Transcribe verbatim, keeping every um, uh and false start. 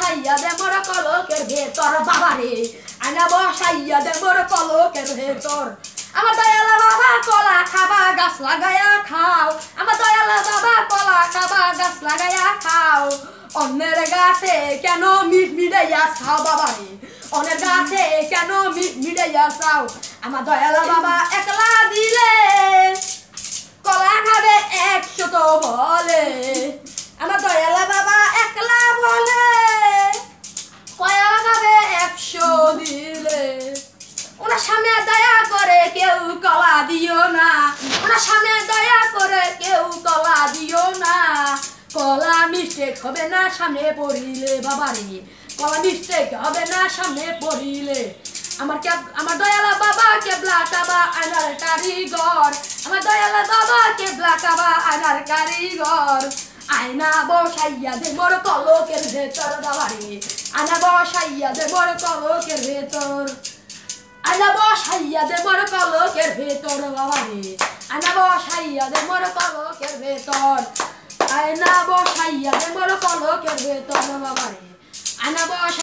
বসাইয়া দে মোর কলকের ভেতর বাবারে আয়না বসাইয়া দে মোর কলকের ভেতর আমার দয়াল বাবা কলা খাবা গাছ লাগায়া খাও আমার দয়াল বাবা কলা খাবা গাছ লাগায়া খাও অন্যের গাছে কেন মিট মিটাইয়া খাও বাবারে অন্যের গাছে কেন মিট মিটাইয়া খাও আমার দয়াল বাবা একলা দিলে কলা খাবে একশো তো বলে আমার দয়াল বাবা একলা বলে কলা খাবে একশো দিলে ওনার সামনে দয়া করে কেউ কলা দিও না ওনার সামনে দয়া করে কেউ কলা দিও না কলা মিস্টেক হবে না সামনে পড়িলে বাবারে কলা মিস্টেক হবে না সামনে পড়িলে আমার কে আমার দয়াল বাবা কেবলা কাবা আয়নার কারিগর আমার দয়াল বাবা কেবলা কাবা আয়নার কারিগর আয়না বসাইয়া দে মোর কলকের ভেতর বাবারে আয়না বসাইয়া দে মোর কলকের ভেতর আয়না বসাইয়া দে মোর কলকের ভেতর বাবারে আয়না বসাইয়া দে মোর কলকের ভেতর আয়না বসাইয়া দে মোর কলকের ভেতর বাবারে আয়না বসাইয়া